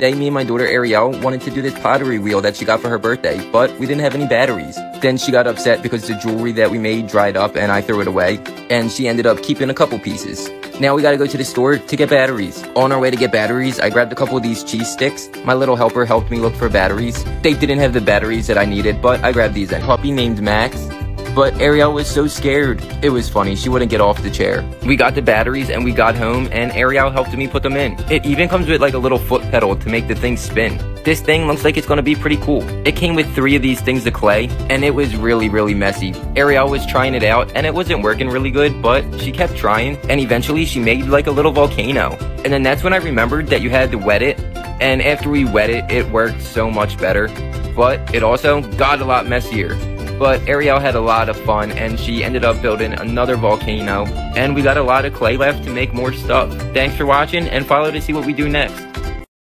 day, me and my daughter Ariel wanted to do this pottery wheel that she got for her birthday, but we didn't have any batteries. Then she got upset because the jewelry that we made dried up and I threw it away, and she ended up keeping a couple pieces. Now we gotta go to the store to get batteries. On our way to get batteries, I grabbed a couple of these cheese sticks. My little helper helped me look for batteries. They didn't have the batteries that I needed, but I grabbed these. A puppy named Max. But Ariel was so scared. It was funny, she wouldn't get off the chair. We got the batteries and we got home and Ariel helped me put them in. It even comes with like a little foot pedal to make the thing spin. This thing looks like it's gonna be pretty cool. It came with 3 of these things of clay and it was really messy. Ariel was trying it out and it wasn't working really good, but she kept trying and eventually she made like a little volcano. And then that's when I remembered that you had to wet it, and after we wet it, it worked so much better. But it also got a lot messier. But Ariel had a lot of fun and she ended up building another volcano, and we got a lot of clay left to make more stuff. Thanks for watching and follow to see what we do next.